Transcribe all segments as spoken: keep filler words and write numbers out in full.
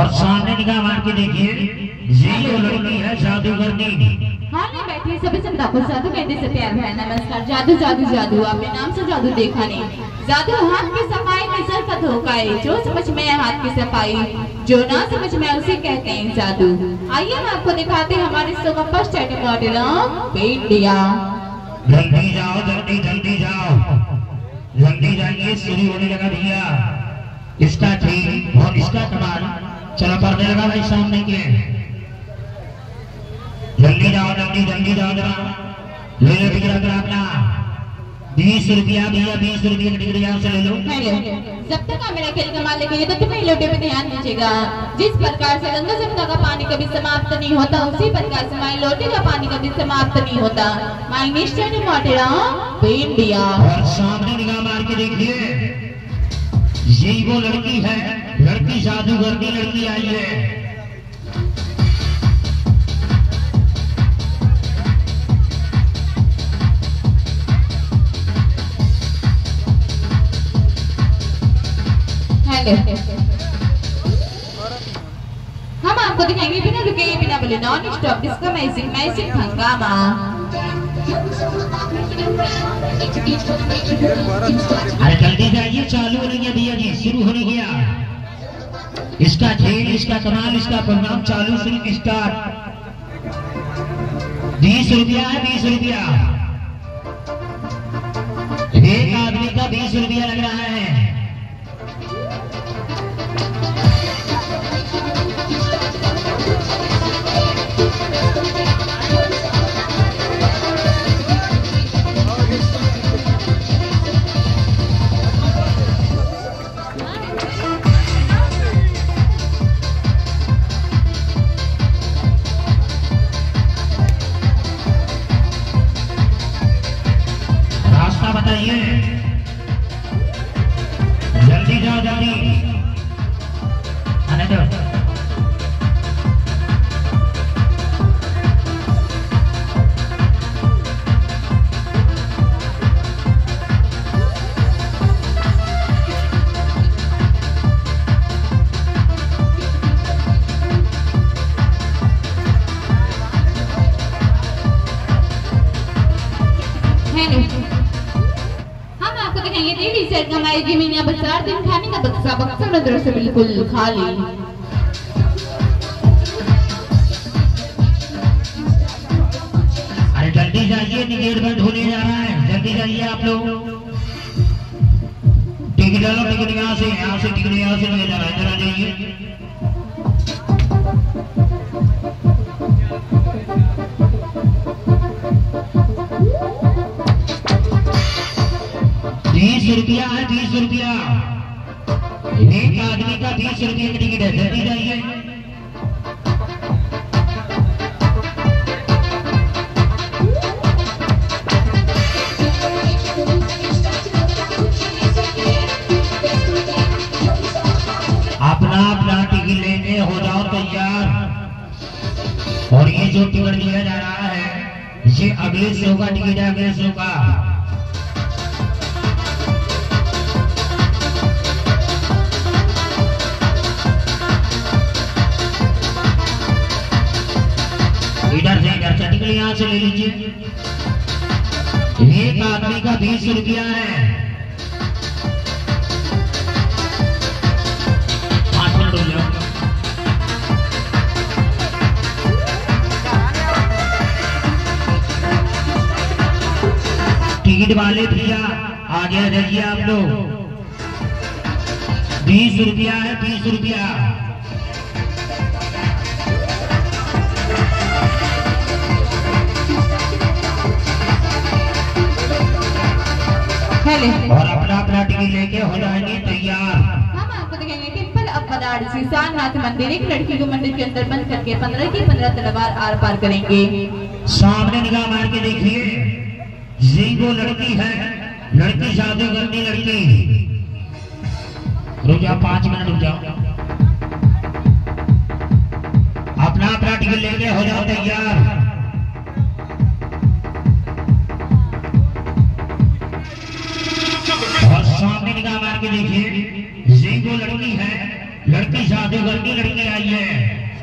और सामने निगाह मार के देखिए, ये वो लड़की है जादूगरनी। हाँ नहीं बैठिए, सभी जनता को जादू कहने से प्यार भरा नमस्कार। जादू जादू जादू, आपने नाम से जादू देखा नहीं। जादू हाथ की सफाई, नजर का धोखा है। जो समझ में है हाथ की सफाई, जो ना समझ में उसे कहते हैं जादू। आइए हम आपको दिखाते हैं हमारे शो का फर्स्ट आइटम मॉडल इंडिया। जल्दी जाओ, जल्दी जल्दी जाओ, जल्दी जाइए, शुरू होने लगा भैया। इसका ठीक और इसका कमाल चलो पड़ने लगा भाई सामने के। जल्दी जाओ, जल्दी जल्दी जाओ, जरा ले लो टिकट अपना। बीस रुपया भैया, बीस रुपये की टिकट यहाँ से ले लो। जब तक आप मेरा खेल कमा लेंगे तो तुम्हें लोटे पे ध्यान दीजिएगा। जिस प्रकार से गंगा जमुना का पानी कभी समाप्त नहीं होता, उसी प्रकार से माई लोटे का पानी कभी समाप्त नहीं होता। माई निश्चय मॉडल इंडिया। और सामने निगाह मार के देखिए, यही वो लड़की है, लड़की जादूगरनी लड़की आई है। हम आपको दिखाएंगे बिना रुके बिना बोले non stop disco magic magic हंगामा। अरे जल्दी जाइए, चालू हो रही है भैया जी, शुरू होने गया। इसका खेल, इसका कमाल, इसका प्रोग्राम चालू, शुरू स्टार्ट। बीस रुपया है, बीस रुपया एक आदमी का बीस रुपया लग रहा है। बताइए, जल्दी जाओ, जल्दी आने दो। मीना बाजार दिन खाने का बक्सा बक्सा नजर से बिल्कुल खाली। अरे जल्दी जाइए, टिकट बंद होने जा रहा है, जल्दी जाइए आप लोग। टिकट डालो, टिकट यहाँ से, यहाँ से टिकट यहाँ से ले जा रहा है, जरा जाइए। बीस रुपया है, बीस रुपया एक आदमी का, बीस रुपये की टिकट है, जल्दी जाइए। अपना अपना टिकट लेने हो जाओ तैयार। और ये जो टिकट दिया जा रहा है, ये अगले शो का टिकट है, अगले शो का। इधर से इधर से टिकट यहाँ से ले लीजिए। एक आदमी का बीस रुपया है। पाँच मिनट हो जाओ। टिकट वाले भैया आगे आ जाइए आप लोग। बीस रुपया है, बीस रुपया। और अपना अपना टिकट लेके हो जाएंगे तैयार। हम आपको दिखाएंगे टेम्पल ऑफ बनारसी सारनाथ मंदिर। एक लड़की को मंदिर के अंदर बंद करके पंद्रह की पंद्रह तलवार आर पार करेंगे। सामने निगाह मार के देखिए, ये वो लड़की है, लड़की जादूगरनी लड़की। रुक जाओ, पांच मिनट रुक जाओ। अपना अपना टिकट लेके हो जाओ तैयार। और सामने निगाह मार के देखिए, ये वो लड़की है, लड़की जादूगर की लड़की आई है।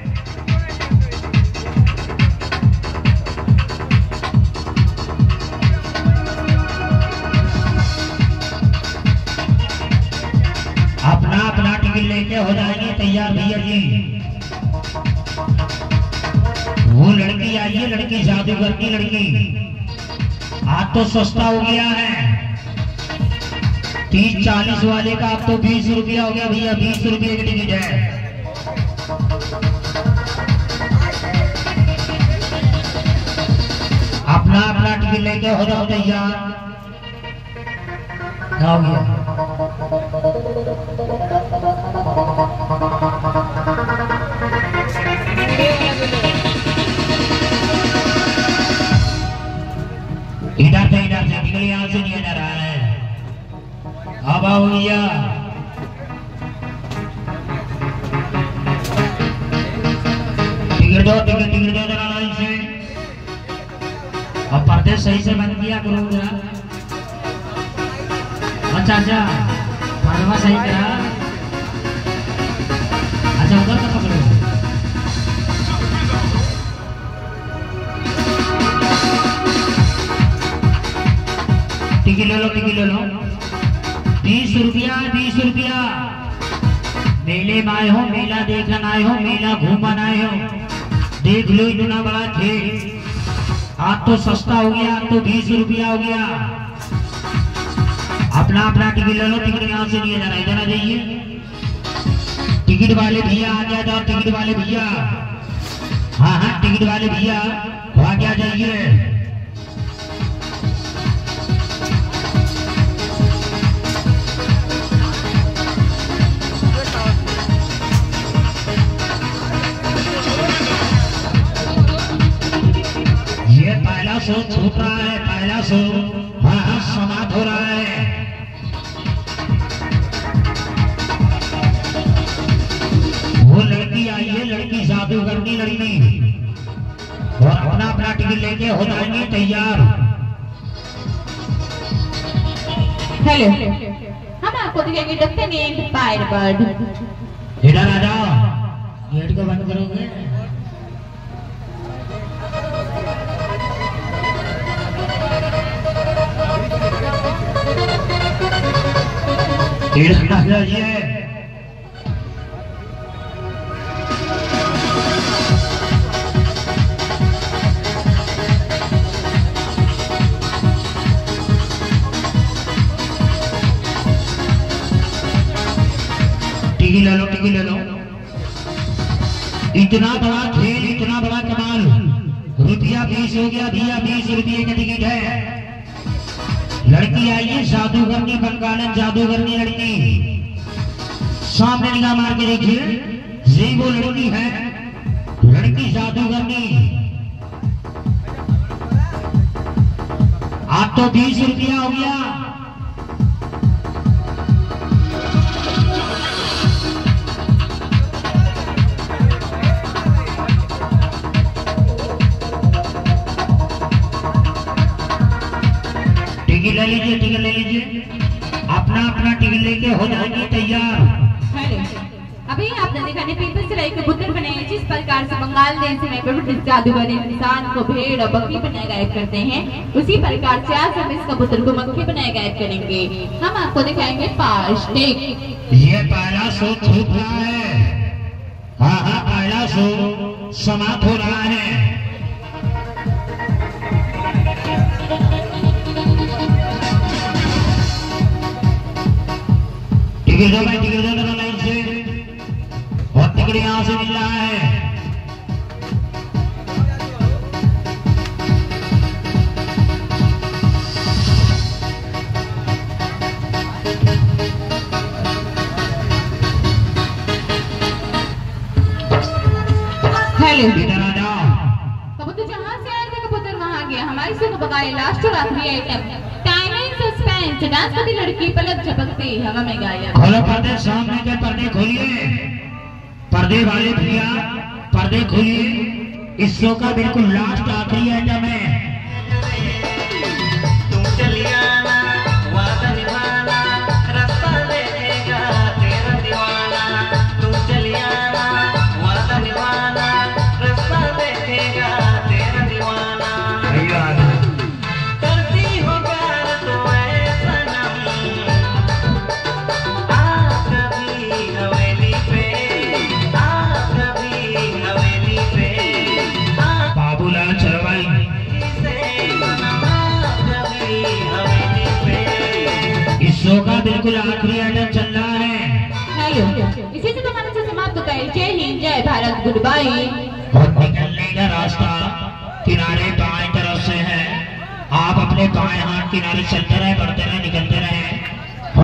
अपना अपना टिकट लेके हो जाएंगे तैयार भैया जी। वो लड़की आई है, लड़की जादूगर की लड़की। आज तो सस्ता हो गया है, तीस चालीस वाले का अब तो बीस रुपया हो गया भैया, बीस रुपये की टिकट है। अपना अपना टिकट लेके हो जाओ तैयार। क्या हो गया? इधर से इधर से निकल, यहाँ से नहीं आ रहा है। अब आओ भैया, टिकट दो, टिकट टिकट दो जरा लाइन से। अब पर्दे सही से बंद किया करो जरा। अच्छा अच्छा, पर्दा सही करा। अच्छा उधर का पकड़ो। टिकट ले लो, टिकट ले लो। बीस रुपया, बीस रुपया। मेले में आए हो, मेला देखने आए हो, मेला घूमन आए हो, देख लो इतना बड़ा खेल। आज तो सस्ता हो गया, आज तो बीस रुपया हो गया। अपना अपना टिकट ले लो, टिकट यहाँ से नहीं जाना, इधर आ जाइए। टिकट वाले भैया आ गया जाओ, टिकट वाले भैया। हाँ हाँ टिकट वाले भैया आ गया जाइए। ये पहला शो छूट रहा है, पहला शो। हाँ हाँ समाप्त हो रहा है। वो लड़की आई है, लड़की जादूगर की लड़की। और अपना अपना टिकट लेके हो जाएंगे तैयार। हेलो, हम आपको दिखाएंगे लेफ्टिनेंट फायरबर्ड। इधर आ जाओ, गेट को बंद करोगे? इधर आ जाइए। टिकट ले लो, टिकट ले लो। इतना बड़ा खेल, इतना बड़ा कमाल। रुपया बीस हो गया भैया, बीस रुपये का टिकट है। लड़की आई है जादूगर की, बंगालन जादूगर की लड़की। सामने निगाह मार के देखिए, ये वो लड़की है, लड़की जादूगर की। आज तो बीस रुपया हो गया। टिकट ले लीजिए, टिकट ले लीजिए। अपना अपना टिकट लेके हो जाएंगे तैयार। हेलो, अभी आपने देखा नहीं पीपल से रही कबूतर बने हैं। जिस प्रकार से बंगाल देश में प्रबुद्ध जादूगर इंसान को भेड़ और बकरी बनाए गायब करते हैं, उसी प्रकार से आज हम इस कबूतर को मक्खी बनाए गायब करेंगे। हम आपको दिखाएंगे फास्टिक। ये पहला शो छूट रहा है। हाँ हाँ पहला शो समाप्त हो रहा है। टिकट दो भाई, टिकट दो जरा लाइन से। और टिकट यहाँ से मिल रहा है। हेलो, इधर आ जाओ। कबूतर जहाँ से आए थे कबूतर वहाँ गया। हमारी से बगाए लास्ट और आखिरी आइटम टाइमिंग सस्पेंस। डांस करती लड़की पलक झपकती हवा में गायब। खोलो पर्दे, सामने के पर्दे खोलिए। पर्दे वाले भैया पर्दे खोलिए। इस शो का बिल्कुल लास्ट आखिरी आइटम है। तुम बिल्कुल आखिरी आइटम चल रहा है। नहीं, इसी से तो मैंने से समाप्त होता है। जय हिंद, जय भारत, गुड बाय। और निकलने का रास्ता किनारे बाएं तरफ से है। आप अपने बाएं हाथ किनारे चलते रहे, बढ़ते रहे, निकलते रहे।